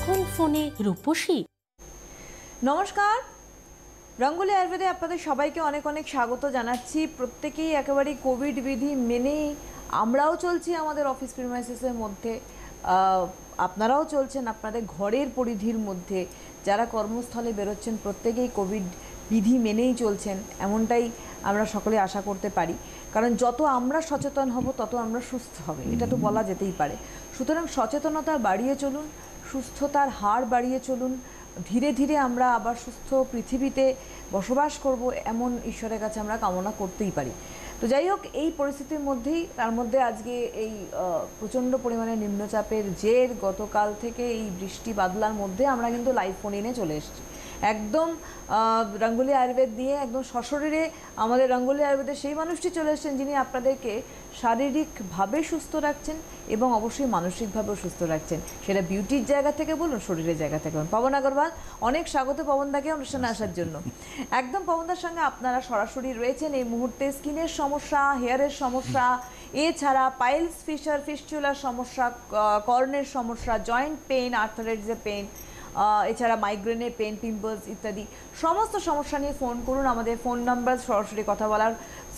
এখন ফোনে রূপসী। নমস্কার, রঙ্গোলি আয়ুর্বেদে আপনাদের সবাইকে অনেক অনেক স্বাগত জানাচ্ছি। প্রত্যেকেই একেবারেই কোভিড বিধি মেনেই আমরাও চলছি আমাদের অফিস প্রিমাইসেসের মধ্যে, আপনারাও চলছেন আপনাদের ঘরের পরিধির মধ্যে। যারা কর্মস্থলে বেরোচ্ছেন প্রত্যেকেই কোভিড বিধি মেনেই চলছেন, এমনটাই আমরা সকলে আশা করতে পারি। কারণ যত আমরা সচেতন হব তত আমরা সুস্থ হবে, এটা তো বলা যেতেই পারে। সুতরাং সচেতনতা বাড়িয়ে চলুন, সুস্থতার হার বাড়িয়ে চলুন, ধীরে ধীরে আমরা আবার সুস্থ পৃথিবীতে বসবাস করব এমন ঈশ্বরের কাছে আমরা কামনা করতেই পারি। তো যাই হোক, এই পরিস্থিতির মধ্যেই তার মধ্যে আজকে এই প্রচণ্ড পরিমাণে নিম্নচাপের জের গতকাল থেকে এই বৃষ্টি বাদলার মধ্যে আমরা কিন্তু লাইভ ফোন ইনে চলে এসেছি একদম রঙ্গোলি আয়ুর্বেদ দিয়ে। একদম সশরীরে আমাদের রঙ্গোলি আয়ুর্বেদের সেই মানুষটি চলে এসেছেন যিনি আপনাদেরকে শারীরিকভাবে সুস্থ রাখছেন এবং অবশ্যই মানসিকভাবেও সুস্থ রাখছেন, সেটা বিউটির জায়গা থেকে বলুন, শরীরের জায়গা থেকে বলুন। পবন আগরওয়াল, অনেক স্বাগত পবনদাকে অনুষ্ঠানে আসার জন্য। একদম পবনদার সঙ্গে আপনারা সরাসরি রয়েছেন এই মুহূর্তে। স্কিনের সমস্যা, হেয়ারের সমস্যা, এছাড়া পাইলস ফিস্চুলার সমস্যা, কর্নের সমস্যা, জয়েন্ট পেইন, আর্থারাইটিসের পেইন, এছাড়া মাইগ্রেনের পেন, পিম্পলস ইত্যাদি সমস্ত সমস্যা নিয়ে ফোন করুন। আমাদের ফোন নাম্বার সরাসরি কথা বলার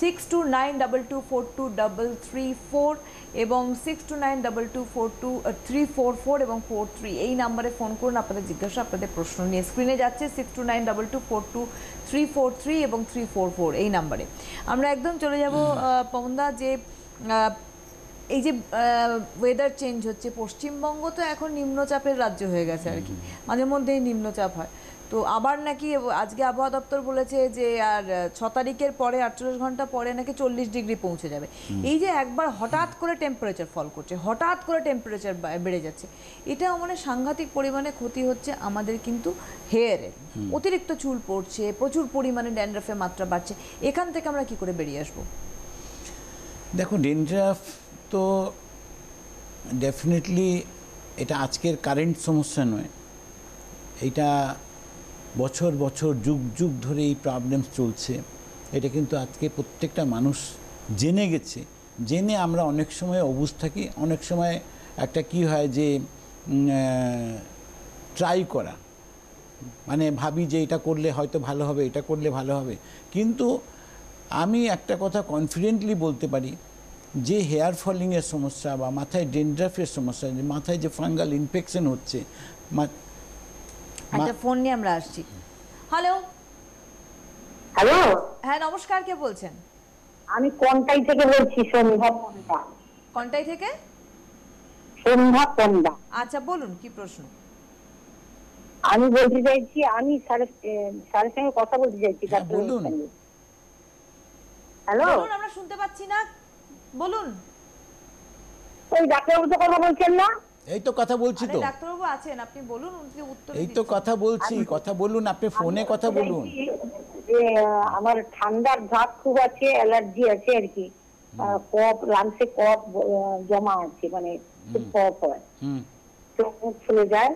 6292242334 এবং 6292242344 এবং 43 এই নাম্বারে ফোন করুন। আপনাদের জিজ্ঞাসা, আপনাদের প্রশ্ন নিয়ে স্ক্রিনে যাচ্ছে 6292242343 এবং 344 এই নাম্বারে। আমরা একদম চলে যাব পবনদা, যে এই যে ওয়েদার চেঞ্জ হচ্ছে, পশ্চিমবঙ্গ তো এখন নিম্নচাপের রাজ্য হয়ে গেছে আর কি, মাঝে মধ্যেই নিম্নচাপ হয়। তো আবার নাকি আজকে আবহাওয়া দপ্তর বলেছে যে আর 6 তারিখের পরে 48 ঘন্টা পরে নাকি 40 ডিগ্রি পৌঁছে যাবে। এই যে একবার হঠাৎ করে টেম্পারেচার ফল করছে, হঠাৎ করে টেম্পারেচার বেড়ে যাচ্ছে, এটাও মানে সাংঘাতিক পরিমাণে ক্ষতি হচ্ছে আমাদের কিন্তু হেয়ারের। অতিরিক্ত চুল পড়ছে, প্রচুর পরিমাণে ড্যান্ড্রাফের মাত্রা বাড়ছে। এখান থেকে আমরা কি করে বেরিয়ে আসবো? দেখো, ড্যান্ড্রাফ তো ডেফিনেটলি এটা আজকের কারেন্ট সমস্যা নয়, এটা বছর বছর যুগ যুগ ধরে এই প্রবলেম চলছে। এটা কিন্তু আজকে প্রত্যেকটা মানুষ জেনে গেছে। জেনে আমরা অনেক সময় অবুঝ থাকি, অনেক সময় একটা কি হয় যে ট্রাই করা, মানে ভাবি যে এটা করলে হয়তো ভালো হবে, এটা করলে ভালো হবে। কিন্তু আমি একটা কথা কনফিডেন্টলি বলতে পারি যে হেয়ার ফলিংয়ের সমস্যা বা মাথায় ড্যান্ড্রাফের সমস্যা, যে মাথায় যে ফাঙ্গাল ইনফেকশন হচ্ছে। একটা ফোন নিয়ে আমরা আসছি। হ্যালো হ্যালো, হ্যাঁ নমস্কার, কে বলছেন? আমি কন্টাই থেকে বলছি, সন্ধ্যা পন্ডা। কন্টাই থেকে সন্ধ্যা পন্ডা। আচ্ছা বলুন, কি প্রশ্ন? আমি বলতে চাইছি, আমি স্যারের সঙ্গে কথা বলতে চাইছি। বলুন। হ্যালো, বলুন, আমরা শুনতে পাচ্ছি না, বলুন। ওই ডাক্তারবাবু তো কথা বলছেন না? এই তো কথা বলছি তো। ডাক্তারবাবু আছেন, আপনি বলুন, উনি উত্তর এই তো কথা বলছি, কথা বলুন, আপনি ফোনে কথা বলুন। যে আমার ঠান্ডার ধাপ খুব আছে, অ্যালার্জি আছে আর কি, কফ, লাংসে কফ জমা আছে, মানে খুব কফ হয়, চোখ মুখ ফুলে যায়।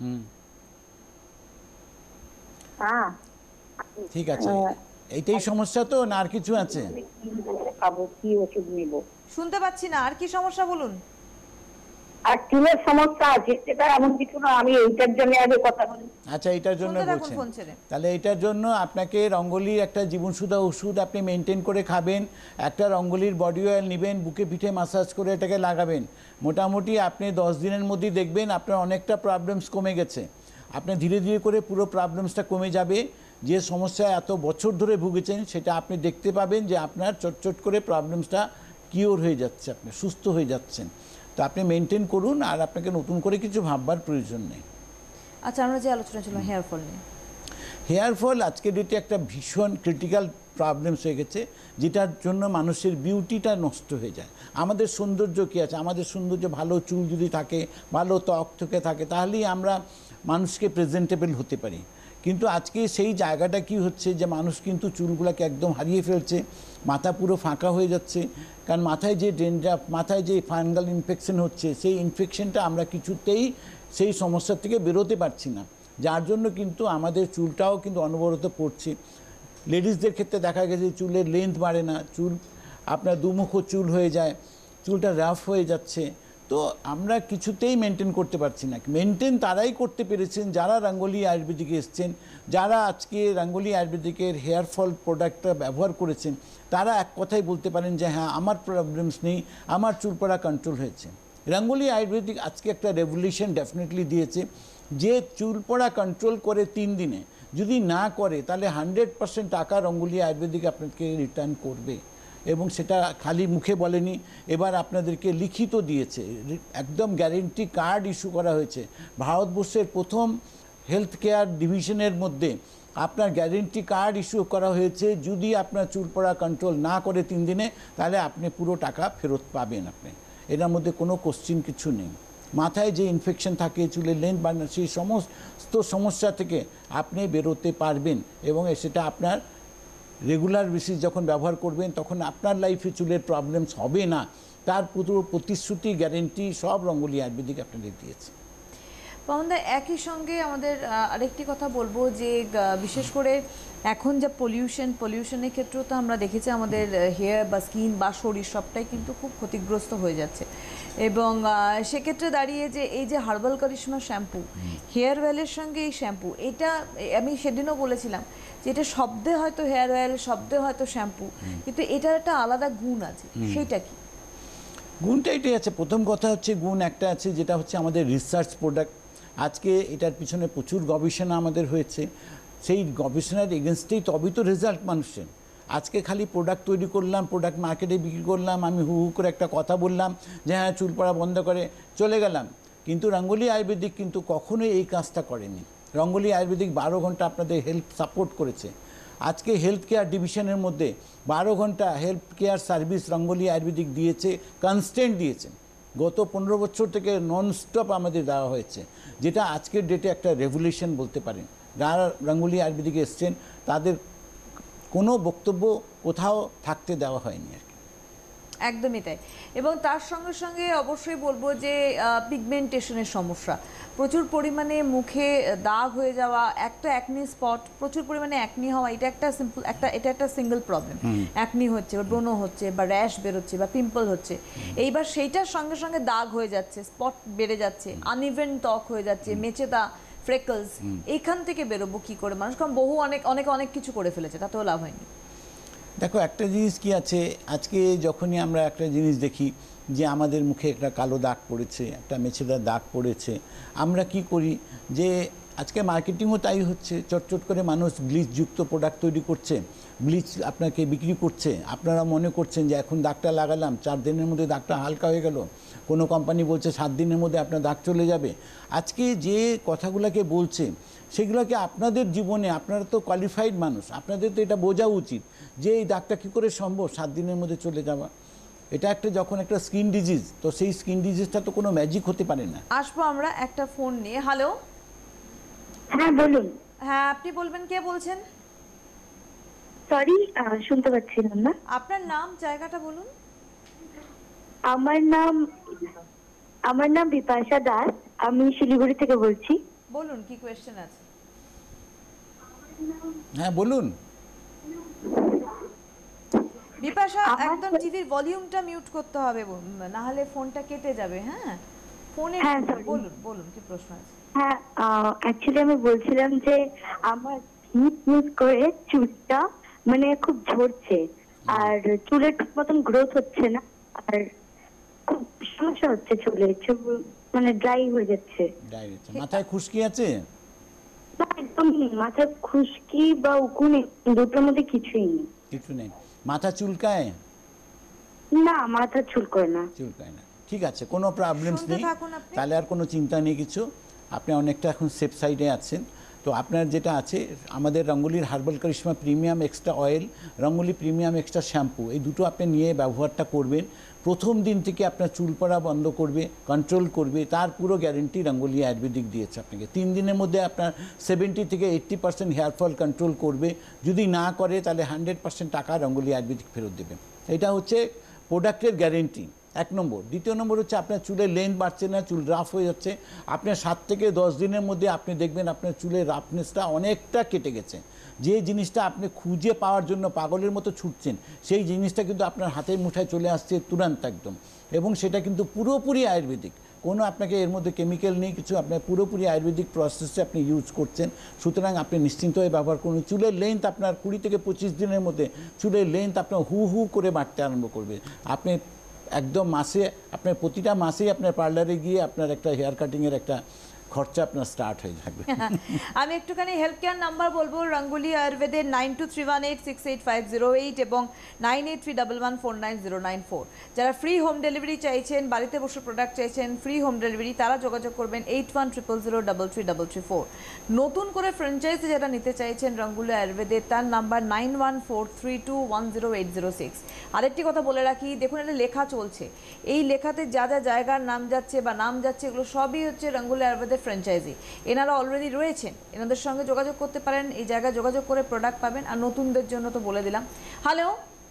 হ্যাঁ, ঠিক আছে, এইটাই সমস্যা তো, না আর কিছু আছে? খাবো কি, ওষুধ নেব? শুনতে পাচ্ছি না, আর কি সমস্যা বলুন। আর চুলের সমস্যা আছে, সেটা এমন কিছু না, আমি এইটার জন্য আগে কথা বলি। আচ্ছা, এটার জন্য বলছেন, তাহলে এটার জন্য আপনাকে রঙ্গোলির একটা জীবনসুধা ওষুধ আপনি মেনটেন করে খাবেন। একটা রঙ্গোলির বডি অয়েল নেবেন, বুকে পিঠে মাসাজ করে এটাকে লাগাবেন। মোটামুটি আপনি 10 দিনের মধ্যেই দেখবেন আপনার অনেকটা প্রবলেমস কমে গেছে। আপনি ধীরে ধীরে করে পুরো প্রবলেমসটা কমে যাবে। যে সমস্যায় এত বছর ধরে ভুগেছেন সেটা আপনি দেখতে পাবেন যে আপনার চট চট করে প্রবলেমসটা কিওর হয়ে যাচ্ছে, আপনি সুস্থ হয়ে যাচ্ছেন। তো আপনি মেনটেন করুন, আর আপনাকে নতুন করে কিছু ভাববার প্রয়োজন নেই। আচ্ছা, আমরা যে আলোচনা ছিল হেয়ার ফল নিয়ে। হেয়ার ফল আজকের ডেটে একটা ভীষণ ক্রিটিক্যাল প্রবলেমস হয়ে গেছে, যেটার জন্য মানুষের বিউটিটা নষ্ট হয়ে যায়। আমাদের সৌন্দর্য কী আছে? আমাদের সৌন্দর্য ভালো চুল যদি থাকে, ভালো ত্বক থেকে থাকে, তাহলেই আমরা মানুষকে প্রেজেন্টেবল হতে পারি। কিন্তু আজকে সেই জায়গাটা কি হচ্ছে যে মানুষ কিন্তু চুলগুলোকে একদম হারিয়ে ফেলছে, মাথা পুরো ফাঁকা হয়ে যাচ্ছে। কারণ মাথায় যে ড্যান্ড্রাফ, মাথায় যে ফাঙ্গাল ইনফেকশন হচ্ছে, সেই ইনফেকশনটা আমরা কিছুতেই সেই সমস্যা থেকে বেরোতে পারছি না, যার জন্য কিন্তু আমাদের চুলটাও কিন্তু অনবরত পড়ছে। লেডিসদের ক্ষেত্রে দেখা গেছে চুলের লেন্থ বাড়ে না, চুল আপনার দুমুখো চুল হয়ে যায়, চুলটা রাফ হয়ে যাচ্ছে। তো আমরা কিছুতেই মেনটেন করতে পারছি না। মেনটেন তারাই করতে পেরেছেন যারা রঙ্গোলি আয়ুর্বেদিকে এসছেন, যারা আজকে রঙ্গোলি আয়ুর্বেদিকের হেয়ার ফল প্রোডাক্টটা ব্যবহার করেছেন, তারা এক কথাই বলতে পারেন যে হ্যাঁ আমার প্রবলেমস নেই, আমার চুল পড়া কন্ট্রোল হয়েছে। রঙ্গোলি আয়ুর্বেদিক আজকে একটা রেভলিউশন ডেফিনেটলি দিয়েছে, যে চুল পড়া কন্ট্রোল করে 3 দিনে, যদি না করে তাহলে 100% টাকা রঙ্গোলি আয়ুর্বেদিক আপনাকে রিটার্ন করবে। এবং সেটা খালি মুখে বলেনি, এবার আপনাদেরকে লিখিত দিয়েছে, একদম গ্যারেন্টি কার্ড ইস্যু করা হয়েছে। ভারতবর্ষের প্রথম হেলথ কেয়ার ডিভিশনের মধ্যে আপনার গ্যারেন্টি কার্ড ইস্যু করা হয়েছে, যদি আপনার চুল পড়া কন্ট্রোল না করে 3 দিনে তাহলে আপনি পুরো টাকা ফেরত পাবেন। আপনি এটার মধ্যে কোনো কোশ্চিন কিছু নেই। মাথায় যে ইনফেকশন থাকে, চুলের লেন্থ বাড়ানো, সেই সমস্ত সমস্যা থেকে আপনি বেরোতে পারবেন এবং সেটা আপনার রেগুলার বেসিস যখন ব্যবহার করবেন তখন আপনার লাইফে চুলের প্রবলেমস হবে না। তার পুরো প্রতিশ্রুতি, গ্যারেন্টি সব রঙ্গোলি আয়ুর্বেদিক আপনাদের দিয়েছে। পাবনদা, একই সঙ্গে আমাদের আরেকটি কথা বলবো যে বিশেষ করে এখন যা পলিউশনের ক্ষেত্রেও তো আমরা দেখেছি আমাদের হেয়ার বা স্কিন বা শরীর সবটাই কিন্তু খুব ক্ষতিগ্রস্ত হয়ে যাচ্ছে। এবং সেক্ষেত্রে দাঁড়িয়ে যে এই যে হার্বাল কারিশমা শ্যাম্পু, হেয়ার অয়েলের সঙ্গে এই শ্যাম্পু, এটা আমি সেদিনও বলেছিলাম যে এটা শব্দে হয়তো হেয়ার অয়েল, শব্দে হয়তো শ্যাম্পু, কিন্তু এটার একটা আলাদা গুণ আছে, সেইটা কি? গুণটা এটাই আছে। প্রথম কথা হচ্ছে গুণ একটা আছে যেটা হচ্ছে আমাদের রিসার্চ প্রোডাক্ট। আজকে এটার পিছনে প্রচুর গবেষণা আমাদের হয়েছে, সেই গবেষণার এগেনস্টেই তবেই তো রেজাল্ট মানুষের। আজকে খালি প্রোডাক্ট তৈরি করলাম, প্রোডাক্ট মার্কেটে বিক্রি করলাম, আমি হু হু করে একটা কথা বললাম যে হ্যাঁ চুল পড়া বন্ধ করে চলে গেলাম, কিন্তু রঙ্গোলি আয়ুর্বেদিক কিন্তু কখনোই এই কাজটা করেনি। রঙ্গোলি আয়ুর্বেদিক 12 ঘন্টা আপনাদের হেল্প সাপোর্ট করেছে। আজকে হেলথ কেয়ার ডিভিশনের মধ্যে 12 ঘন্টা health care service Rangoli ayurvedic দিয়েছে, কনস্ট্যান্ট দিয়েছে। গত 15 বছর থেকে ননস্টপ আমাদের দেওয়া হয়েছে, যেটা আজকের ডেটে একটা রেভলিউশন বলতে পারেন। যারা রঙ্গোলি আয়ুর্বেদিকে এসছেন তাদের কোনো বক্তব্য কোথাও থাকতে দেওয়া হয়নি আর কি। একদমই তাই। এবং তার সঙ্গে সঙ্গে অবশ্যই বলবো যে পিগমেন্টেশনের সমস্যা, প্রচুর পরিমাণে মুখে দাগ হয়ে যাওয়া, একটা অ্যাকনি স্পট, প্রচুর পরিমাণে অ্যাকনি হওয়া, এটা একটা সিঙ্গেল প্রবলেম। অ্যাকনি হচ্ছে বা ব্রণ হচ্ছে বা র্যাশ বেরোচ্ছে বা পিম্পল হচ্ছে, এইবার সেইটার সঙ্গে সঙ্গে দাগ হয়ে যাচ্ছে, স্পট বেড়ে যাচ্ছে, আনইভেন ত্বক হয়ে যাচ্ছে, মেচেদা, ফ্রেকলস, এইখান থেকে বেরোবো কি করে মানুষ? কারণ অনেক কিছু করে ফেলেছে, তাতেও লাভ হয়নি। দেখো একটা জিনিস কি আছে, আজকে যখনই আমরা একটা জিনিস দেখি যে আমাদের মুখে একটা কালো দাগ পড়েছে, একটা মেছেদার দাগ পড়েছে, আমরা কি করি যে আজকে মার্কেটিংও তাই হচ্ছে, চটচট করে মানুষ ব্লিচযুক্ত প্রোডাক্ট তৈরি করছে, ব্লিচ আপনাকে বিক্রি করছে। আপনারা মনে করছেন যে এখন দাগটা লাগালাম 4 দিনের মধ্যে দাগটা হালকা হয়ে গেল, কোনো কোম্পানি বলছে 7 দিনের মধ্যে আপনার দাগ চলে যাবে। আজকে যে কথাগুলোকে বলছে সেগুলোকে আপনাদের জীবনে, আপনারা তো কোয়ালিফাইড মানুষ, আপনাদের তো এটা বোঝা উচিত যে এই দাগটা কী করে সম্ভব 7 দিনের মধ্যে চলে যাওয়া। এটা একটা যখন একটা স্কিন ডিজিজ, তো সেই স্কিন ডিজিজটা তো কোনো ম্যাজিক হতে পারে না। আসবো আমরা একটা ফোন নিয়ে। হ্যালো, হ্যাঁ বলুন। হ্যাঁ আপনি বলবেন, কে বলছেন? সরি, শুনতে পাচ্ছিলাম না। আপনার নাম, জায়গাটা বলুন। আমার নাম বিপাশা দাস, আমি শিলিগুড়ি থেকে বলছি। বলুন কি কোয়েশ্চেন আছে। হ্যাঁ বলুন। বিপাশা, একদম টিভির ভলিউমটা মিউট করতে হবে, না হলে ফোনটা কেটে যাবে। হ্যাঁ ফোনে বলুন কি প্রশ্ন আছে। হ্যাঁ, অ্যাকচুয়ালি আমি বলছিলাম যে আমার হিট ইউজ করে চুলটা মানে খুব ঝরছে, আর চুলের ঠিক মতন গ্রোথ হচ্ছে না, আর খুব সমস্যা হচ্ছে, চুল মানে ড্রাই হয়ে যাচ্ছে। মাথায় খুশকি আছে? না একদম নেই, মাথায় খুশকি বা উকুন দুটোর মধ্যে কিছুই নেই। কিছু নেই। মাথা চুলকায়? না, মাথা চুলকায় না। চুলকায় না, ঠিক আছে, কোনো প্রবলেমস নেই, তাহলে আর কোনো চিন্তা নেই কিছু। আপনি অনেকটা এখন সেফ সাইডে আছেন। তো আপনার যেটা আছে, আমাদের রঙ্গোলির herbal Karishma premium extra oil, Rangoli premium extra shampoo, এই দুটো আপনি নিয়ে ব্যবহারটা করবেন। প্রথম দিন থেকে আপনার চুল পড়া বন্ধ করবে, কন্ট্রোল করবে, তার পুরো গ্যারেন্টি রঙ্গোলি আয়ুর্বেদিক দিয়েছে আপনাকে। 3 দিনের মধ্যে আপনার 70 থেকে 80% হেয়ার ফল কন্ট্রোল করবে। যদি না করে তাহলে 100% টাকা রঙ্গোলি আয়ুর্বেদিক ফেরত দেবে। এটা হচ্ছে প্রোডাক্টের গ্যারেন্টি, 1 নম্বর। দ্বিতীয় নম্বর হচ্ছে আপনার চুলের লেন্থ বাড়ছে না, চুল রাফ হয়ে যাচ্ছে, আপনার 7 থেকে 10 দিনের মধ্যে আপনি দেখবেন আপনার চুলের রাফনেসটা অনেকটা কেটে গেছে। যে জিনিসটা আপনি খুঁজে পাওয়ার জন্য পাগলের মতো ছুটছেন, সেই জিনিসটা কিন্তু আপনার হাতের মুঠায় চলে আসছে তুরন্ত একদম, এবং সেটা কিন্তু পুরোপুরি আয়ুর্বেদিক। কোনো আপনাকে এর মধ্যে কেমিক্যাল নেই কিছু, আপনার পুরোপুরি আয়ুর্বেদিক প্রসেসে আপনি ইউজ করছেন। সুতরাং আপনি নিশ্চিন্ত হয়ে ব্যবহার করুন। চুলের লেন্থ আপনার 20 থেকে 25 দিনের মধ্যে চুলের লেন্থ আপনার হু হু করে বাড়তে আরম্ভ করবে। আপনি একদম মাসে, আপনার প্রতিটা মাসেই আপনার পার্লারে গিয়ে আপনার একটা হেয়ার কাটিংয়ের একটা খরচা আপনার স্টার্ট হয়ে যাবে। আমি একটুখানি হেলথ কেয়ার নাম্বার বলবো, রঙ্গোলি আয়ুর্বেদের 9231868508 এবং 9831149094। যারা ফ্রি হোম ডেলিভারি চাইছেন, বাড়িতে বসে প্রোডাক্ট চাইছেন ফ্রি হোম ডেলিভারি, তারা যোগাযোগ করবেন 8100033334। নতুন করে ফ্র্যাঞ্চাইজি যারা নিতে চাইছেন রঙ্গোলি আয়ুর্বেদের, তার নাম্বার 9143210806। আরেকটি কথা বলে রাখি, দেখুন এটা লেখা চলছে, এই লেখাতে যা যা জায়গার নাম যাচ্ছে বা নাম যাচ্ছে এগুলো সবই হচ্ছে রঙ্গোলি আয়ুর্বেদের ফ্র্যাঞ্চাইজি। এনারা অলরেডি রয়েছেন, এনাদের সঙ্গে যোগাযোগ করতে পারেন, এই জায়গায় যোগাযোগ করে প্রোডাক্ট পাবেন। আর নতুনদের জন্য তো বলে দিলাম। হ্যালো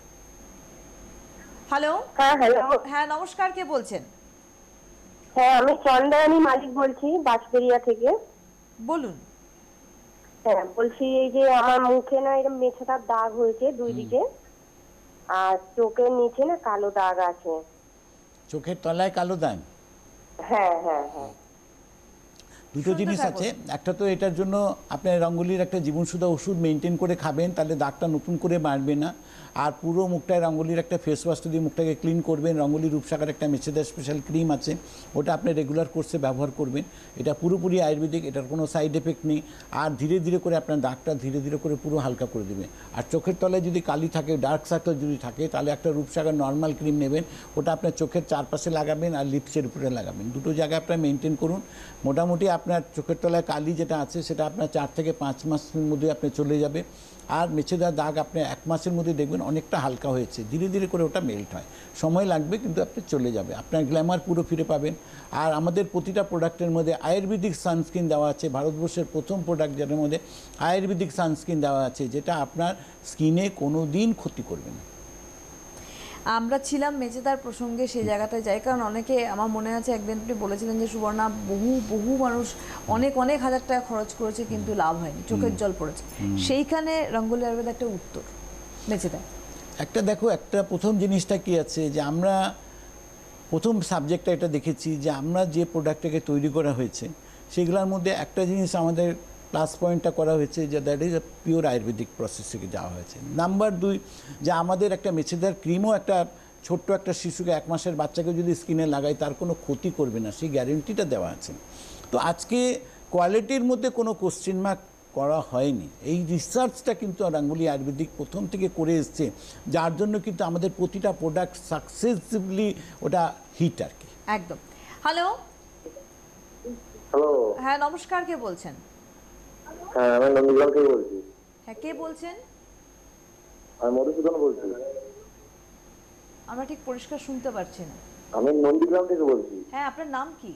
হ্যালো, হ্যাঁ হ্যালো, হ্যাঁ নমস্কার, কে বলছেন? হ্যাঁ আমি চন্দ্রানী মালিক বলছি বাঁশবেড়িয়া থেকে। বলুন। হ্যাঁ বলছি, এই যে আমার মুখে না এরকম মেছেদার দাগ হয়েছে দুই দিকে, আর চোখের নিচে না কালো দাগ আছে। চোখের তলায় কালো দাগ? হ্যাঁ হ্যাঁ হ্যাঁ। দুটো জিনিস আছে, একটা তো এটার জন্য আপনার রঙ্গোলির একটা জীবনসুদ্ধা ওষুধ মেনটেন করে খাবেন, তাহলে দাগটা নতুন করে বাড়বে না। আর পুরো মুখটায় রঙ্গোলির একটা ফেস ওয়াশ দিয়ে মুখটাকে ক্লিন করবেন। রঙ্গোলি রূপসাগার একটা মেছেদার স্পেশাল ক্রিম আছে, ওটা আপনি রেগুলার কোর্সে ব্যবহার করবেন। এটা পুরোপুরি আয়ুর্বেদিক, এটার কোনো সাইড এফেক্ট নেই। আর ধীরে ধীরে করে আপনার দাগটা ধীরে ধীরে করে পুরো হালকা করে দেবে। আর চোখের তলায় যদি কালি থাকে, ডার্ক সার্কেল যদি থাকে, তাহলে একটা রূপসাগার নর্মাল ক্রিম নেবেন, ওটা আপনার চোখের চারপাশে লাগাবেন আর লিপসের উপরে লাগাবেন। দুটো জায়গায় আপনার মেনটেন করুন। মোটামুটি আপনার চোখের তলায় কালি যেটা আছে সেটা আপনার 4 থেকে 5 মাসের মধ্যে আপনি চলে যাবে। আর মেছেদার দাগ আপনি 1 মাসের মধ্যে দেখবেন অনেকটা হালকা হয়েছে, ধীরে ধীরে করে ওটা মেল্ট হয়, সময় লাগবে কিন্তু আপনি চলে যাবে, আপনার গ্ল্যামার পুরো ফিরে পাবেন। আর আমাদের প্রতিটা প্রোডাক্টের মধ্যে আয়ুর্বেদিক সানস্ক্রিন দেওয়া আছে, ভারতবর্ষের প্রথম প্রোডাক্ট যেটার মধ্যে আয়ুর্বেদিক সানস্ক্রিন দেওয়া আছে, যেটা আপনার স্কিনে কোনো দিন ক্ষতি করবে না। আমরা ছিলাম মেচেদার প্রসঙ্গে, সেই জায়গাটায় যাই, কারণ অনেকে, আমার মনে আছে একদিন আপনি বলেছিলেন যে সুবর্ণা বহু মানুষ অনেক হাজার টাকা খরচ করেছে কিন্তু লাভ হয়নি, চোখের জল পড়েছে। সেইখানে রঙ্গোলি আয়ুর্বেদ একটা উত্তর মেচেদায়। একটা দেখো, একটা প্রথম জিনিসটা কি আছে যে আমরা প্রথম সাবজেক্টটা এটা দেখেছি যে আমরা যে প্রোডাক্টটাকে তৈরি করা হয়েছে সেগুলোর মধ্যে একটা জিনিস আমাদের প্লাস পয়েন্টটা করা হয়েছে যে that is a pure ayurvedic process থেকে যাওয়া হয়েছে। নাম্বার 2, যে আমাদের একটা মেছেদার ক্রিমও একটা ছোট্ট একটা শিশুকে, 1 মাসের বাচ্চাকে যদি স্কিনে লাগায় তার কোনো ক্ষতি করবে না, সেই গ্যারেন্টিটা দেওয়া আছে। তো আজকে কোয়ালিটির মধ্যে কোনো কোশ্চেন মার্ক করা হয়নি। এই রিসার্চটা কিন্তু রঙ্গোলি আয়ুর্বেদিক প্রথম থেকে করে এসছে, যার জন্য কিন্তু আমাদের প্রতিটা প্রোডাক্ট সাকসেসফুলি ওটা হিট আর কি। একদম। হ্যালো হ্যালো, হ্যাঁ নমস্কার, কে বলছেন? হ্যাঁ আমি নন্দীগ্রাম থেকে বলছি। হ্যাঁ কে বলছেন? আমি মধুসূদন বলছি। আমরা ঠিক পরিষ্কার শুনতে পারছি না। আমি নন্দীগ্রাম থেকে বলছি। হ্যাঁ আপনার নাম কি?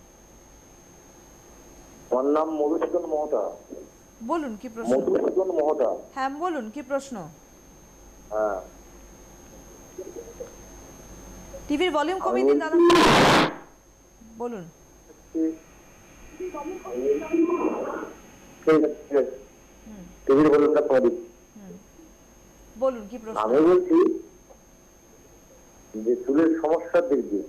আমার নাম মধুসূদন মহতা। বলুন কি প্রশ্ন? মধুসূদন মহতা। হ্যাঁ বলুন কি প্রশ্ন? হ্যাঁ, টিভির ভলিউম কমিয়ে দিন দাদা। বলুন। ঠিক আছে, টিভির ভলিউমটা কমিয়ে দিন। বলুন কি প্রশ্ন? আমি বলছি যে চুলের সমস্যার দিক দিয়ে।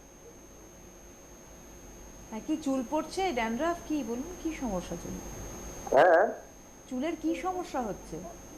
হ্যাঁ কি চুল পড়ছে, ড্যান্ড্রাফ, কি বলুন কি সমস্যা চুল? হ্যাঁ, চুলের কি সমস্যা হচ্ছে?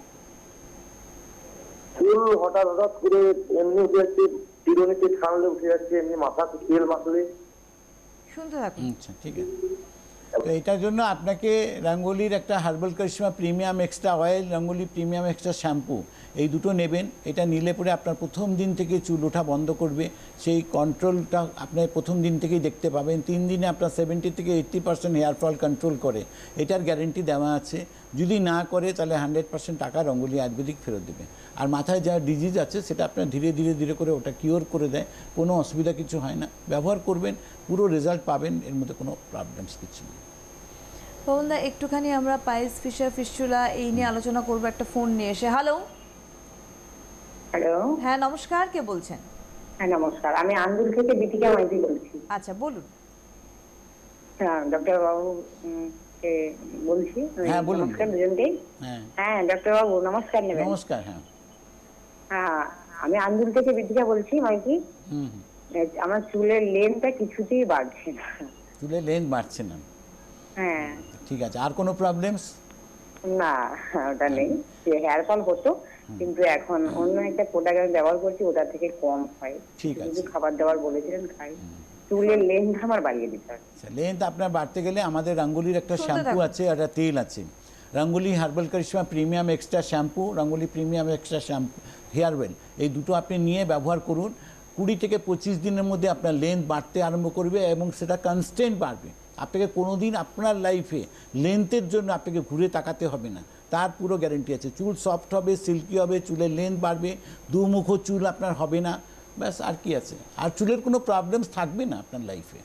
চুল হঠাৎ করে এমনি উঠে যাচ্ছে, চিরুনিতে ছানলে উঠে যাচ্ছে, এমনি মাথা তেল মাখলে। শুনতে থাকুন। আচ্ছা ঠিক আছে। তো এটার জন্য আপনাকে রঙ্গোলির একটা herbal Karishma premium extra oil, Rangoli premium extra shampoo, এই দুটো নেবেন। এটা নিলে পরে আপনার প্রথম দিন থেকে চুল ওঠা বন্ধ করবে। সেই কন্ট্রোলটা আপনি প্রথম দিন থেকেই দেখতে পাবেন। 3 দিনে আপনার 70 থেকে 80% হেয়ার ফল কন্ট্রোল করে, এটার গ্যারেন্টি দেওয়া আছে। যদি না করে তাহলে 100% টাকা রঙ্গোলি আয়ুর্বেদিক ফেরত দেবে। আর মাথায় যা ডিজিজ আছে সেটা আপনার ধীরে ধীরে করে ওটা কিওর করে দেয়, কোনো অসুবিধা কিছু হয় না। ব্যবহার করবেন, পুরো রেজাল্ট পাবেন, এর মধ্যে কোনো প্রবলেমস কিছু নেই। পবনদা একটুখানি আমরা পাইলস, ফিশার, ফিস্টুলা এই নিয়ে আলোচনা করব একটা ফোন নিয়ে এসে। হ্যালো হ্যালো, হ্যাঁ নমস্কার, কে বলছেন? হ্যাঁ নমস্কার, আমি আন্দুল থেকে দীপিকা মাইতি বলছি। আচ্ছা বলুন। হ্যাঁ ডক্টর বাবু থেকে বলছি। হ্যাঁ, বলুন। নমস্কার দুজনকেই। হ্যাঁ, হ্যাঁ ডাক্তার বাবু নমস্কার নেবেন। নমস্কার। হ্যাঁ, হ্যাঁ আমি আন্দুল থেকে বিদ্যা বলছি মাইকি। হুম। আমার চুলের লেনটা কিছুতেই বাড়ছে না। চুলে লেন্থ বাড়ছে না, হ্যাঁ ঠিক আছে। আর কোনো প্রবলেমস? না ওটা নেই, হেয়ার ফল হতো কিন্তু এখন অন্য একটা প্রোডাক্ট আমি ব্যবহার করছি, ওটা থেকে কম হয়। ঠিক আছে। কিছু খাবার দাবার বলেছিলেন খাই, চুলের লেন্থ আমার বাড়িয়ে দিতে হবে। লেন্থ আপনার বাড়তে গেলে আমাদের রাঙ্গুলির একটা শুনতে শ্যাম্পু থাকুন। আছে, একটা তেল আছে, Rangoli herbal Karishma premium extra shampoo, Rangoli premium extra shampoo hair oil, এই দুটো আপনি নিয়ে ব্যবহার করুন। 20 থেকে 25 দিনের মধ্যে আপনার লেন্থ বাড়তে আরম্ভ করবে এবং সেটা কনস্ট্যান্ট বাড়বে। আপনাকে কোনোদিন আপনার লাইফে লেন্থের জন্য আপনাকে ঘুরে তাকাতে হবে না, তার পুরো গ্যারেন্টি আছে। চুল সফট হবে, সিল্কি হবে, চুলের লেন্থ বাড়বে, দুমুখো চুল আপনার হবে না, ব্যাস। আর কি আছে? আর চুলের কোনো প্রবলেমস থাকবে না আপনার লাইফে।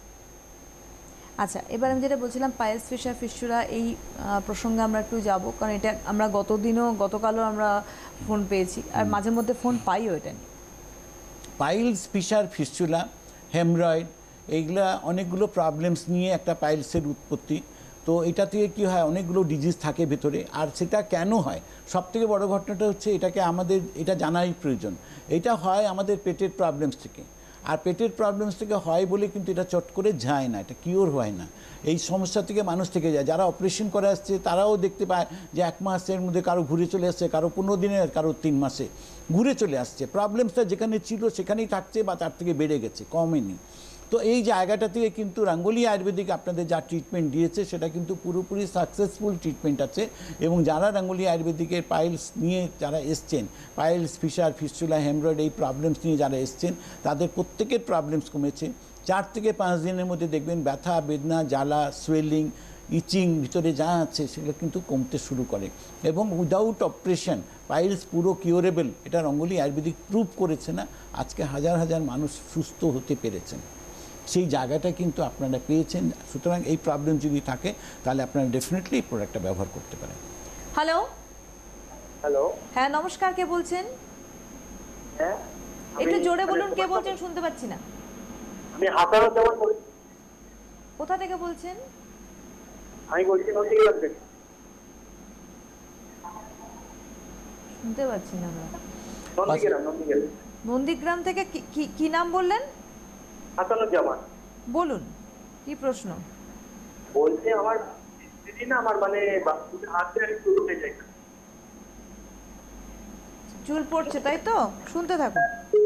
আচ্ছা, এবার আমি যেটা বলছিলাম পাইলস ফিস্চুলা, এই প্রসঙ্গে আমরা একটু যাব, কারণ এটা আমরা গতকালও আমরা ফোন পেয়েছি আর মাঝে মধ্যে ফোন পাইও এটা নিয়ে। পাইলস, ফিস্চুলা, হেমরয়েড, এইগুলা অনেকগুলো প্রবলেমস নিয়ে একটা পাইলসের উৎপত্তি। তো এটা থেকে কী হয়, অনেকগুলো ডিজিজ থাকে ভেতরে। আর সেটা কেন হয়, সবথেকে বড় ঘটনাটা হচ্ছে এটাকে আমাদের এটা জানাই প্রয়োজন। এটা হয় আমাদের পেটের প্রবলেমস থেকে, আর পেটের প্রবলেমস থেকে হয় বলে কিন্তু এটা চট করে যায় না, এটা কিওর হয় না। এই সমস্যা থেকে মানুষ থেকে যায়। যারা অপারেশন করে আসছে তারাও দেখতে পায় যে 1 মাসের মধ্যে কারো ঘুরে চলে আসছে, কারো 15 দিনে, কারো 3 মাসে ঘুরে চলে আসছে। প্রবলেমসটা যেখানে ছিল সেখানেই থাকছে বা তার থেকে বেড়ে গেছে, কমেনি। তো এই জায়গাটা থেকে কিন্তু রাঙ্গুলি আয়ুর্বেদিক আপনাদের যা ট্রিটমেন্ট দিয়েছে সেটা কিন্তু পুরোপুরি সাকসেসফুল ট্রিটমেন্ট আছে। এবং যারা রাঙ্গুলি আয়ুর্বেদিকের পাইলস নিয়ে যারা এসছেন, পাইলস, ফিস্চুলা, হেমরয়েড, এই প্রবলেমস নিয়ে যারা এসছেন তাদের প্রত্যেকের প্রবলেমস কমেছে। 4 থেকে 5 দিনের মধ্যে দেখবেন ব্যথা, বেদনা, জ্বালা, সোয়েলিং, ইচিং ভিতরে যা আছে সেগুলো কিন্তু কমতে শুরু করে। এবং উইদাউট অপারেশন পাইলস পুরো কিওরেবল, এটা রাঙ্গুলি আয়ুর্বেদিক প্রুভ করেছে না। আজকে হাজার হাজার মানুষ সুস্থ হতে পেরেছেন, সেই জায়গাটা কিন্তু আপনারা পেয়েছেন। সুতরাং এই প্রবলেম যদি থাকে তাহলে আপনারা ডেফিনেটলি এই প্রোডাক্টটা ব্যবহার করতে পারেন। হ্যালো। হ্যালো। হ্যাঁ নমস্কার, কে বলছেন? হ্যাঁ একটু জোরে বলুন, কে বলছেন? শুনতে পাচ্ছি না। আমি হাসানুজ্জামান বলছি। কোথা থেকে বলছেন? আমি বলছি নন্দীগ্রাম থেকে। শুনতে পাচ্ছি না। নন্দীগ্রাম। নন্দীগ্রাম থেকে কি নাম বললেন? হাসানুজ্জামান। বলুন, কি প্রশ্ন? বলছি আমার দিদি না, আমার মানে হাতে আর একটু উঠে যায়। চুল পড়ছে তাই তো? শুনতে থাকুন।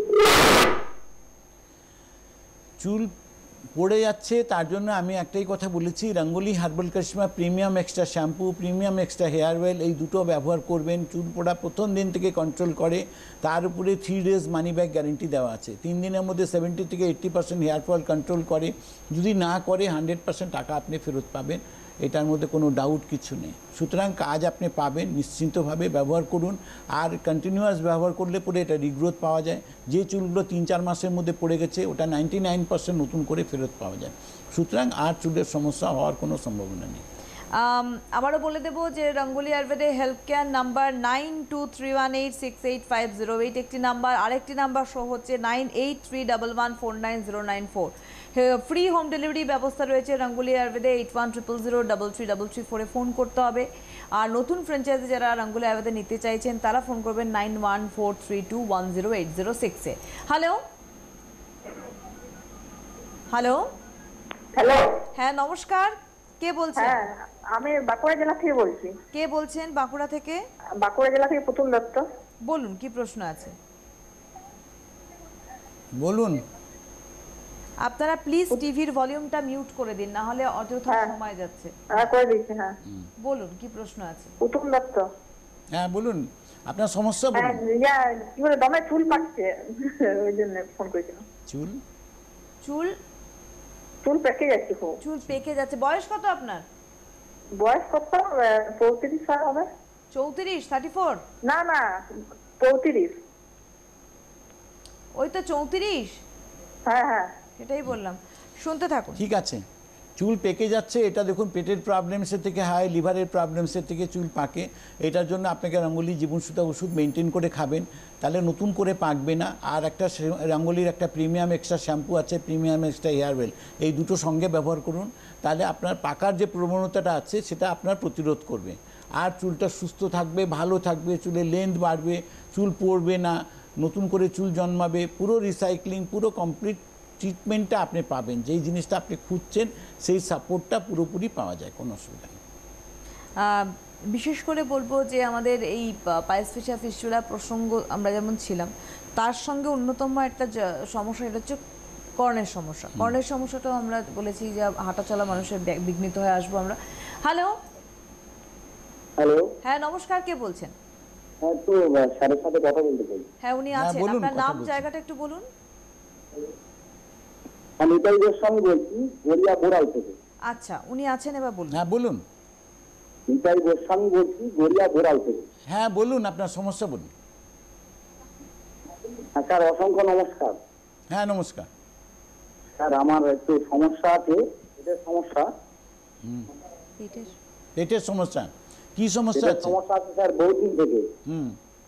চুল পড়ে যাচ্ছে, তার জন্য আমি একটাই কথা বলেছি, Rangoli herbal Karishma premium extra shampoo, premium extra hair oil, এই দুটো ব্যবহার করবেন। চুল পড়া প্রথম দিন থেকে কন্ট্রোল করে, তার উপরে 3 ডেজ মানি ব্যাক গ্যারেন্টি দেওয়া আছে। 3 দিনের মধ্যে 70 থেকে 80% হেয়ার ফল কন্ট্রোল করে। যদি না করে 100% টাকা আপনি ফেরত পাবেন, এটার মধ্যে কোনো ডাউট কিছু নেই। সুতরাং কাজ আপনি পাবেন, নিশ্চিন্তভাবে ব্যবহার করুন। আর কন্টিনিউয়াস ব্যবহার করলে পরে এটা রিগ্রোথ পাওয়া যায়। যে চুলগুলো 3-4 মাসের মধ্যে পড়ে গেছে ওটা 99% নতুন করে ফেরত পাওয়া যায়। সুতরাং আর চুলের সমস্যা হওয়ার কোনো সম্ভাবনা নেই। আবারও বলে দেবো যে রাঙ্গুলি আয়ুর্বেদে হেলথ কেয়ার নাম্বার 9231868508 একটি নাম্বার, আরেকটি নাম্বার শো হচ্ছে 9831149094। ফ্রি হোম ডেলিভারি ব্যবস্থা রয়েছে রাঙ্গুলি আয়ুর্বেদে। 8100033334 ফোন করতে হবে। আর নতুন ফ্র্যাঞ্চাইজি যারা রাঙ্গুলি আয়ুর্বেদে নিতে চাইছেন তারা ফোন করবেন 9143210806-এ। হ্যালো। হ্যালো। হ্যাঁ নমস্কার, কে বলছেন? হ্যাঁ আমি বাঁকুড়া জেলা থেকে বলছি। কে বলছেন বাঁকুড়া থেকে? বাঁকুড়া জেলা থেকে পুতুল দত্ত। বলুন, কি প্রশ্ন আছে? বলুন। আপনারা প্লিজ টিভির ভলিউমটা মিউট করে দিন, না হলে অযথা সময় যাচ্ছে। হ্যাঁ করে দিচ্ছি। হ্যাঁ বলুন, কি প্রশ্ন আছে? পুতুল দত্ত। হ্যাঁ বলুন, আপনার সমস্যা বলুন। কি বলে দমে চুল পাকছে, ওই জন্য ফোন করেছিলাম। চুল চুল চুল পেকে যাচ্ছে খুব। চুল পেকে যাচ্ছে। বয়স কত আপনার? বয়স কত? 34 সাল হবে। 34? 34? না না 35। ওই তো 34। হ্যাঁ হ্যাঁ এটাই বললাম, শুনতে থাকুন। ঠিক আছে। চুল পেকে যাচ্ছে, এটা দেখুন পেটের প্রবলেমসের থেকে হয়, লিভারের প্রবলেমসের থেকে চুল পাকে। এটার জন্য আপনাকে রঙ্গোলি জীবনসুতা ওষুধ মেনটেন করে খাবেন, তাহলে নতুন করে পাকবে না। আর একটা রঙ্গোলির একটা প্রিমিয়াম এক্সট্রা শ্যাম্পু আছে, প্রিমিয়াম এক্সট্রা হেয়ার অয়েল, এই দুটো সঙ্গে ব্যবহার করুন, তাহলে আপনার পাকার যে প্রবণতাটা আছে সেটা আপনার প্রতিরোধ করবে। আর চুলটা সুস্থ থাকবে, ভালো থাকবে, চুলের লেন্থ বাড়বে, চুল পড়বে না, নতুন করে চুল জন্মাবে, পুরো রিসাইক্লিং, পুরো কমপ্লিট ট্রিটমেন্টটা আপনি পাবেন। যেই জিনিসটা আপনি খুঁজছেন সেই সাপোর্টটা পুরোপুরি পাওয়া যায়, কোনো অসুবিধা নেই। বিশেষ করে বলবো যে আমাদের এই পাইলস ফিস্টুলা প্রসঙ্গ আমরা যেমন ছিলাম, তার সঙ্গে অন্যতম একটা সমস্যা, এটা হচ্ছে কর্নের সমস্যা। কর্নের সমস্যাটাও আমরা বলেছি যে হাঁটা চলা মানুষের বিঘ্নিত হয়ে আসবো আমরা। হ্যালো হ্যালো, হ্যাঁ নমস্কার, কে বলছেন? হ্যাঁ, তো স্যারের সাথে কথা বলতে চাই। হ্যাঁ উনি আছেন, বলুন, আপনার কথা নাম বলছি। জায়গাটা একটু বলুন। আমি নিতাই গোস্বামী বলছি, গড়িয়া বোড়াল থেকে। আচ্ছা উনি আছেন, এবার বলুন। হ্যাঁ বলুন। নিতাই গোস্বামী বলছি, গড়িয়া বোড়াল থেকে। হ্যাঁ বলুন, আপনার সমস্যা বলুন। হ্যাঁ স্যার, অসংখ্য নমস্কার। হ্যাঁ নমস্কার। স্যার আমার একটু সমস্যা আছে, পেটের সমস্যা। পেটের পেটের সমস্যা, কি সমস্যা পেটের আছে? সমস্যা আছে স্যার বহুদিন থেকে। হুম,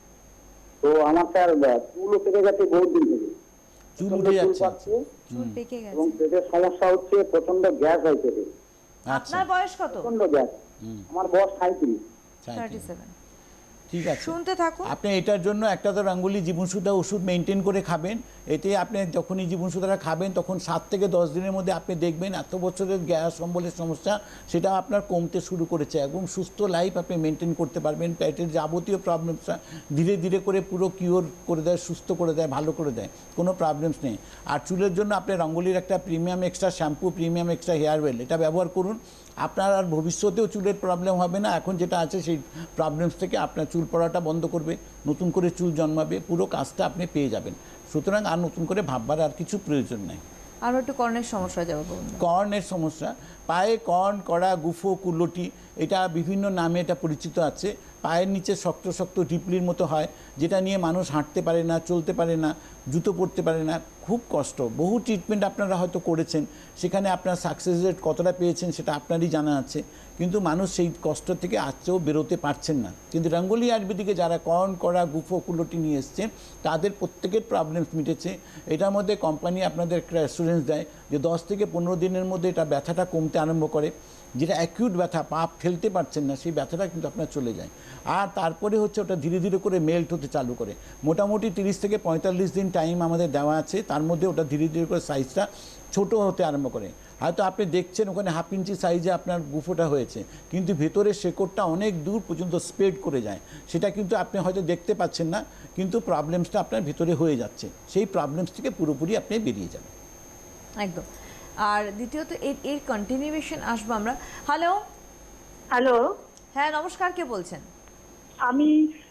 তো আমার স্যার চুলও পেকে গেছে বহুদিন থেকে। চুল প্রচণ্ড উঠে চুল যাচ্ছে। পাচ্ছে চুল পেকে গেছে। এবং পেটের সমস্যা হচ্ছে, প্রচন্ড গ্যাস হয় পেটে, আচ্ছা, আপনার বয়স কত? প্রচন্ড গ্যাস। আমার বয়স 37। 37। ঠিক আছে, শুনতে থাকুন। আপনি এটার জন্য একটা তো রঙ্গোলি জীবনসুধা ওষুধ মেনটেন করে খাবেন। এতে আপনি যখনই জীবনসুধাটা খাবেন তখন 7 থেকে 10 দিনের মধ্যে আপনি দেখবেন এত বছরের গ্যাস অম্বলের সমস্যা সেটা আপনার কমতে শুরু করেছে এবং সুস্থ লাইফ আপনি মেনটেন করতে পারবেন। পেটের যাবতীয় প্রবলেমসটা ধীরে ধীরে করে পুরো কিওর করে দেয়, সুস্থ করে দেয়, ভালো করে দেয়, কোনো প্রবলেমস নেই। আর চুলের জন্য আপনি রঙ্গোলির একটা premium extra shampoo, premium extra hair oil, এটা ব্যবহার করুন। আপনার আর ভবিষ্যতেও চুলের প্রবলেম হবে না। এখন যেটা আছে সেই প্রবলেমস থেকে আপনার চুল পড়াটা বন্ধ করবে, নতুন করে চুল জন্মাবে, পুরো কাজটা আপনি পেয়ে যাবেন। সুতরাং আর নতুন করে ভাববার আর কিছু প্রয়োজন নেই। আর একটু কর্নের সমস্যা যাবো বলুন। কর্নের সমস্যা, পায়ে কর্ন, কড়া, গুফো, কুল্লটি, এটা বিভিন্ন নামে এটা পরিচিত আছে। পায়ের নিচে শক্ত শক্ত টিপলির মতো হয়, যেটা নিয়ে মানুষ হাঁটতে পারে না, চলতে পারে না, জুতো পরতে পারে না, খুব কষ্ট। বহু ট্রিটমেন্ট আপনারা হয়তো করেছেন, সেখানে আপনার সাকসেস রেট কতটা পেয়েছেন সেটা আপনারই জানা আছে, কিন্তু মানুষ সেই কষ্ট থেকে আজকেও বেরোতে পারছেন না। কিন্তু রঙ্গোলি আয়ুর্বেদিকে যারা কর্ন, কড়া, গুফো, কুল্লটি নিয়ে এসছেন তাদের প্রত্যেকের প্রবলেমস মিটেছে। এটার মধ্যে কোম্পানি আপনাদের একটা অ্যাসুরেন্স দেয় যে 10 থেকে 15 দিনের মধ্যে এটা ব্যথাটা কমতে আরম্ভ করে। যেটা অ্যাকিউট ব্যথা, পা ফেলতে পারছেন না, সেই ব্যথাটা কিন্তু আপনার চলে যায়। আর তারপরে হচ্ছে ওটা ধীরে ধীরে করে মেল্ট হতে চালু করে। মোটামুটি 30 থেকে 45 দিন টাইম আমাদের দেওয়া আছে, তার মধ্যে ওটা ধীরে ধীরে করে সাইজটা ছোট হতে আরম্ভ করে। হয়তো আপনি দেখছেন ওখানে 1/2 ইঞ্চি সাইজে আপনার গুফোটা হয়েছে, কিন্তু ভেতরের শেকড়টা অনেক দূর পর্যন্ত স্প্রেড করে যায়। সেটা কিন্তু আপনি হয়তো দেখতে পাচ্ছেন না, কিন্তু প্রবলেমসটা আপনার ভিতরে হয়ে যাচ্ছে। সেই প্রবলেমস থেকে পুরোপুরি আপনি বেরিয়ে যাবেন। একদম। আর দ্বিতীয়ত এর কন্টিনিউয়েশন আসবো আমরা। হ্যালো হ্যালো, হ্যাঁ নমস্কার, কে বলছেন? আমি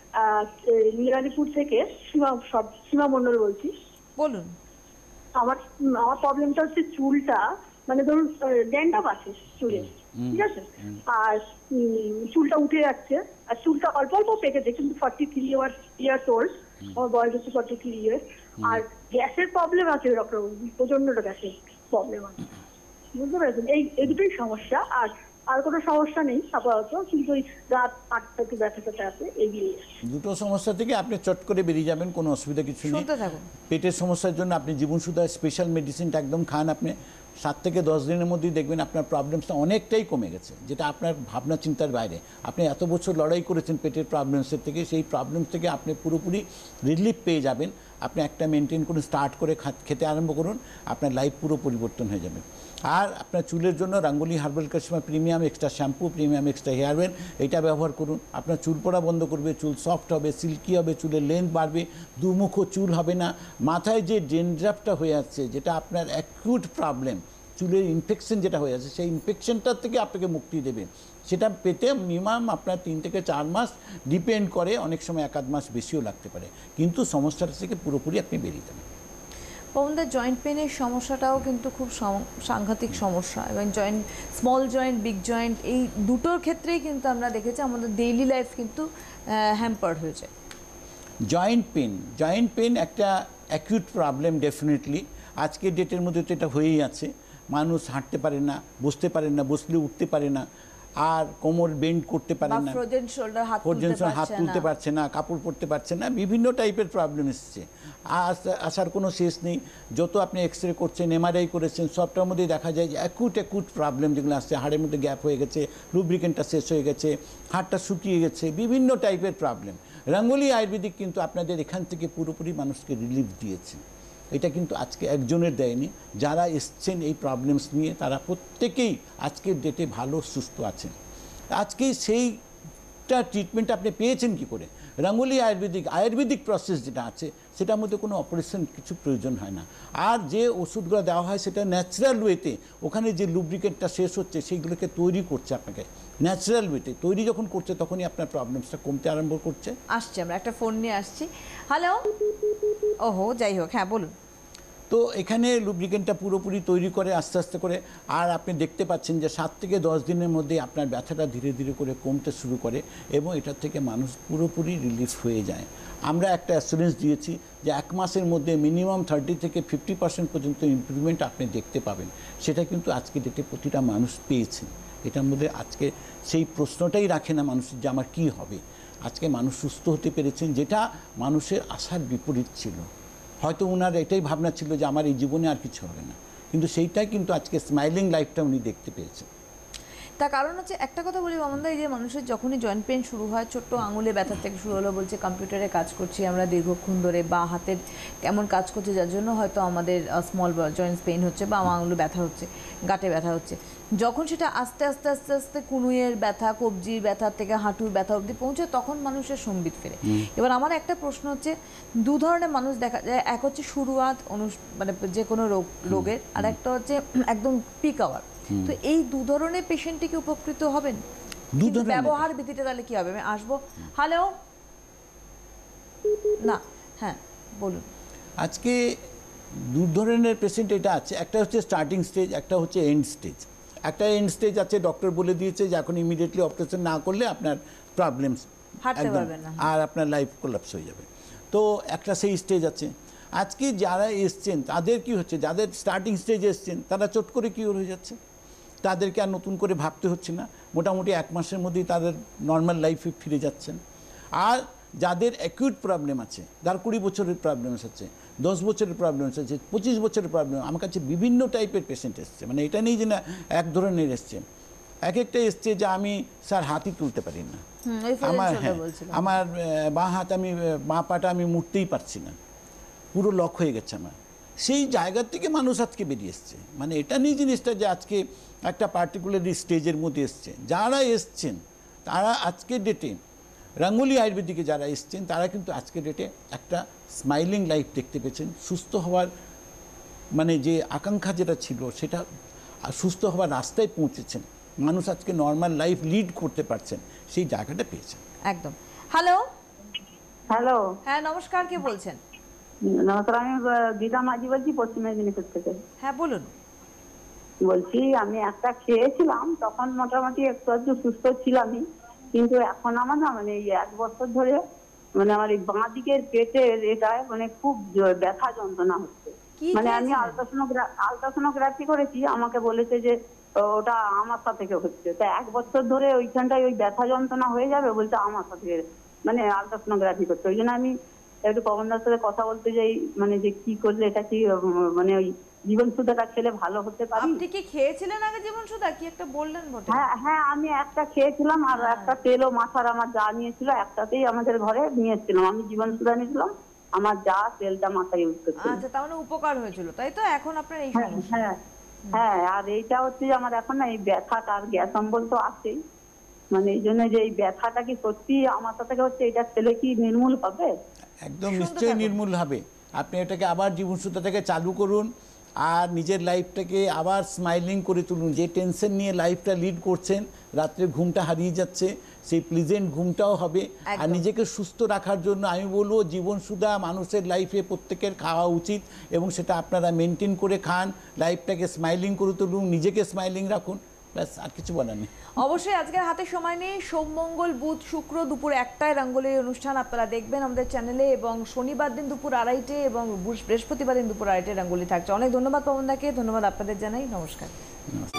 নিরালিপুর থেকে সীমা মণ্ডল বলছি। বলুন। আমার আমার প্রবলেমটা হচ্ছে চুলটা, মানে ধরুন ড্যান্ড্রাফ আছে চুলে, ঠিক আছে, আর চুলটা উঠে যাচ্ছে, আর চুলটা অল্প অল্প পেকেছে, কিন্তু 43 ইয়ার্স ওল্ড, আমার বয়স হচ্ছে 43 ইয়ার্স। আর গ্যাসের প্রবলেম আছে, ডক্টর, প্রচন্ড গ্যাসের প্রবলেম আছে, বুঝতে পেরেছেন? এই দুটোই সমস্যা, আর কোনো সমস্যা নেই আপাতত, কিন্তু ওই রাত 8টা একটু ব্যথা আছে, এগিয়ে দুটো সমস্যা থেকে আপনি চট করে বেরিয়ে যাবেন, কোনো অসুবিধা কিছু নেই। শুনতে থাকুন। পেটের সমস্যার জন্য আপনি জীবনসুধা স্পেশাল মেডিসিনটা একদম খান। আপনি 7 থেকে 10 দিনের মধ্যেই দেখবেন আপনার প্রবলেমসটা অনেকটাই কমে গেছে, যেটা আপনার ভাবনা চিন্তার বাইরে। আপনি এত বছর লড়াই করেছেন পেটের প্রবলেমসের থেকে, সেই প্রবলেমস থেকে আপনি পুরোপুরি রিলিফ পেয়ে যাবেন। আপনি একটা মেনটেন করে স্টার্ট করে খেতে আরম্ভ করুন, আপনার লাইফ পুরো পরিবর্তন হয়ে যাবে। আর আপনার চুলের জন্য Rangoli herbal Karishma premium extra shampoo, premium extra hair oil, এটা ব্যবহার করুন। আপনার চুল পড়া বন্ধ করবে, চুল সফট হবে, সিল্কি হবে, চুলের লেন্থ বাড়বে, দুমুখো চুল হবে না। মাথায় যে ড্যান্ড্রাফটা হয়ে যাচ্ছে, যেটা আপনার অ্যাকিউট প্রবলেম, চুলের ইনফেকশন যেটা হয়ে যাচ্ছে, সেই ইনফেকশনটার থেকে আপনাকে মুক্তি দেবে। সেটা পেতে মিনিমাম আপনার 3 থেকে 4 মাস ডিপেন্ড করে, অনেক সময় 1-8 মাস বেশিও লাগতে পারে, কিন্তু সমস্যাটা থেকে পুরোপুরি আপনি বেরিয়ে যাবেন। পবনদা, জয়েন্ট পেনের সমস্যাটাও কিন্তু খুব সাংঘাতিক সমস্যা, এবং স্মল জয়েন্ট, বিগ জয়েন্ট, এই দুটোর ক্ষেত্রেই কিন্তু আমরা দেখেছি আমাদের ডেইলি লাইফ কিন্তু হ্যাম্পার্ড হয়েছে। জয়েন্ট পেন একটা অ্যাকিউট প্রবলেম ডেফিনেটলি, আজকের ডেটের মধ্যে তো এটা হয়েই আছে। মানুষ হাঁটতে পারে না, বসতে পারে না, বসলে উঠতে পারে না, আর কোমর বেন্ড করতে পারে বা না, ফ্রোজেন শোল্ডার হাত হাত তুলতে পারছে না, কাপড় পরতে পারছে না, বিভিন্ন টাইপের প্রবলেম এসছে। আসার কোনো শেষ নেই। যত আপনি এক্সরে করছেন, এমআরআই করেছেন, সবটার মধ্যেই দেখা যায় যে অ্যাকুট প্রবলেম যেগুলো আসছে, হাড়ের মধ্যে গ্যাপ হয়ে গেছে, লুব্রিকেন্টটা শেষ হয়ে গেছে, হাড়টা শুকিয়ে গেছে, বিভিন্ন টাইপের প্রবলেম। রঙ্গোলি আয়ুর্বেদিক কিন্তু আপনাদের এখান থেকে পুরোপুরি মানুষকে রিলিফ দিয়েছে। এটা কিন্তু আজকে একজনের দেয়নি, যারা এসছেন এই প্রবলেমস নিয়ে তারা প্রত্যেকেই আজকের ডেটে ভালো সুস্থ আছেন। আজকে সেইটা ট্রিটমেন্ট আপনি পেয়েছেন কি করে? রঙ্গোলি আয়ুর্বেদিক প্রসেস যেটা আছে সেটার মধ্যে কোনো অপারেশন কিছু প্রয়োজন হয় না। আর যে ওষুধগুলো দেওয়া হয় সেটা ন্যাচারাল ওয়েতে, ওখানে যে লুব্রিকেন্টটা শেষ হচ্ছে সেইগুলোকে তৈরি করছে আপনাকে ন্যাচারাল ওয়েতে। তৈরি যখন করছে তখনই আপনার প্রবলেমসটা কমতে আরম্ভ করছে। আসছে, আমরা একটা ফোন নিয়ে আসছি। হ্যালো, ওহো, যাই হোক, হ্যাঁ বলুন। তো এখানে লুব্রিকেন্টটা পুরোপুরি তৈরি করে আস্তে আস্তে করে, আর আপনি দেখতে পাচ্ছেন যে 7 থেকে 10 দিনের মধ্যে আপনার ব্যথাটা ধীরে ধীরে করে কমতে শুরু করে এবং এটার থেকে মানুষ পুরোপুরি রিলিফ হয়ে যায়। আমরা একটা অ্যাসুরেন্স দিয়েছি যে 1 মাসের মধ্যে মিনিমাম 30 থেকে 50% পর্যন্ত ইমপ্রুভমেন্ট আপনি দেখতে পাবেন। সেটা কিন্তু আজকে ডেটে প্রতিটা মানুষ পেয়েছেন। এটার মধ্যে আজকে সেই প্রশ্নটাই রাখে না মানুষের যে আমার কী হবে। আজকে মানুষ সুস্থ হতে পেরেছেন, যেটা মানুষের আশার বিপরীত ছিল। হয়তো ওনার এটাই ভাবনা ছিল যে আমার এই জীবনে আর কিছু হবে না, কিন্তু সেইটাই কিন্তু আজকে স্মাইলিং লাইফটা উনি দেখতে পেয়েছেন। তার কারণ হচ্ছে, একটা কথা বলি মামনদা, এই যে মানুষের যখনই জয়েন্ট পেন শুরু হয়, ছোট্ট আঙুলে ব্যথার থেকে শুরু হলো, বলছে কম্পিউটারে কাজ করছি আমরা দীর্ঘক্ষণ ধরে, বা হাতের কেমন কাজ করছে যার জন্য হয়তো আমাদের স্মল জয়েন্টস পেইন হচ্ছে বা আমার আঙুলে ব্যথা হচ্ছে, গাঁটে ব্যথা হচ্ছে, যখন সেটা আস্তে আস্তে আস্তে আস্তে কুনুইয়ের ব্যথা, কবজির ব্যথা থেকে হাঁটুর ব্যথা অবধি পৌঁছে, তখন মানুষের সম্বিত ফেরে। এবার আমার একটা প্রশ্ন হচ্ছে, দু ধরনের মানুষ দেখা যায়, এক হচ্ছে শুরুয়াত মানে যে কোনো রোগের, আর একটা হচ্ছে একদম পিক আওয়ার। তো এই দু ধরনের পেশেন্টই কি উপকৃত হবেন? ব্যবহার বিধিটা তাহলে কি হবে? আমি আসবো। হ্যালো, না, হ্যাঁ বলুন। আজকে দু ধরনের পেশেন্ট এটা আছে, একটা হচ্ছে স্টার্টিং স্টেজ, একটা হচ্ছে এন্ড স্টেজ। একটা এন্ড স্টেজ আছে, ডক্টর বলে দিয়েছে যে এখন ইমিডিয়েটলি অপারেশন না করলে আপনার প্রবলেমস আর আপনার লাইফ কোলাপস হয়ে যাবে। তো একটা সেই স্টেজ আছে। আজকে যারা এসছেন তাদের কি হচ্ছে, যাদের স্টার্টিং স্টেজে এসছেন তারা চট করে কিওর হয়ে যাচ্ছে, তাদেরকে আর নতুন করে ভাবতে হচ্ছে না, মোটামুটি 1 মাসের মধ্যেই তাদের নর্মাল লাইফে ফিরে যাচ্ছেন। আর যাদের অ্যাকিউট প্রবলেম আছে, যার 20 বছরের প্রবলেম আছে, 10 বছরের প্রবলেম আছে, 25 বছরের প্রবলেম, আমার কাছে বিভিন্ন টাইপের পেশেন্ট এসছে। মানে এটা নেই যে না এক ধরনের এসছে, এক একটা এসছে যে আমি স্যার হাতই তুলতে পারি না, আমার বাঁ হাত, আমি বাঁ পাটা আমি মুড়তেই পারছি না, পুরো লক হয়ে গেছে আমার। সেই জায়গা থেকে মানুষ আজকে বেরিয়ে এসছে। মানে এটা নেই জিনিসটা যে আজকে একটা পার্টিকুলারলি স্টেজের মধ্যে এসছে। যারা এসছেন তারা আজকের ডেটে রঙ্গোলি আয়ুর্বেদিকে যারা এসছেন তারা কিন্তু আজকের ডেটে একটা স্মাইলিং লাইফ দেখতে পেয়েছেন। সুস্থ হওয়ার মানে যে আকাঙ্ক্ষা যেটা ছিল সেটা সুস্থ হওয়ার রাস্তায় পৌঁছেছেন। মানুষ আজকে নর্মাল লাইফ লিড করতে পারছেন, সেই জায়গাটা পেয়েছেন। একদম। হ্যালো, হ্যালো, হ্যাঁ নমস্কার, কে বলছেন? নমস্কার, আমি গীতা মাঝি বলছি, পশ্চিম মেদিনীপুর থেকে। হ্যাঁ বলুন। বলছি আমি একটা খেয়েছিলাম, তখন মোটামুটি একটু একটু সুস্থ ছিলামই, কিন্তু এখন আমার না মানে এই 1 বছর ধরে মানে আমার এই বাঁ দিকের পেটের এটায় মানে খুব ব্যথা যন্ত্রণা হচ্ছে। মানে আমি আলট্রাসোনোগ্রাফি করেছি, আমাকে বলেছে যে ওটা আমাশা থেকে হচ্ছে। তা 1 বছর ধরে ওইখানটায় ওই ব্যথা যন্ত্রণা হয়ে যাবে, বলছে আমাশা থেকে মানে আলট্রাসোনোগ্রাফি করতে। ওই জন্য আমি একটু পবনদার সাথে কথা বলতে যাই, মানে যে কি করলে এটা কি মানে ওই জীবন সুধাটা খেলে ভালো হতে পারে। আপনি কি খেয়েছিলেন আগে জীবন সুধা? কি একটা বললেন বটে। হ্যাঁ, আমি একটা খেয়েছিলাম, আর একটা তেলও মাথার আমার যা নিয়েছিল, একটাতেই আমাদের ঘরে নিয়েছিলাম। আমি জীবন সুধা নিয়েছিলাম, আমার যা তেলটা মাথায় ইউজ করছিল। আচ্ছা, তার মানে উপকার হয়েছিল, তাই তো? এখন আপনার এই সমস্যা। হ্যাঁ, আর এইটা হচ্ছে যে আমার এখন না এই ব্যথাটা আর গ্যাস অম্বল তো আছেই, মানে এই জন্য যে এই ব্যথাটা কি সত্যি আমার থেকে হচ্ছে, এটা খেলে কি নির্মূল হবে? একদম নিশ্চয়ই নির্মূল হবে। আপনি এটাকে আবার জীবনসূত্রটাকে চালু করুন আর নিজের লাইফটাকে আবার স্মাইলিং করে তুলুন। যে টেনশন নিয়ে লাইফটা লিড করছেন, রাত্রে ঘুমটা হারিয়ে যাচ্ছে, সেই প্লিজেন্ট ঘুমটাও হবে। আর নিজেকে সুস্থ রাখার জন্য আমি বলবো জীবনসুধা মানুষের লাইফে প্রত্যেকের খাওয়া উচিত, এবং সেটা আপনারা মেনটেন করে খান, লাইফটাকে স্মাইলিং করে তুলুন, নিজেকে স্মাইলিং রাখুন, ব্যাস, আর কিছু বলার নেই। অবশ্যই আজকের হাতে সময় নেই। সোম, মঙ্গল, বুধ, শুক্র দুপুর 1টায় রঙ্গোলির অনুষ্ঠান আপনারা দেখবেন আমাদের চ্যানেলে, এবং শনিবার দিন দুপুর 2:30 এবং বৃহস্পতিবার দিন দুপুর 2:30 রঙ্গোলি থাকছে। অনেক ধন্যবাদ পবনদাকে, ধন্যবাদ আপনাদের জানাই, নমস্কার।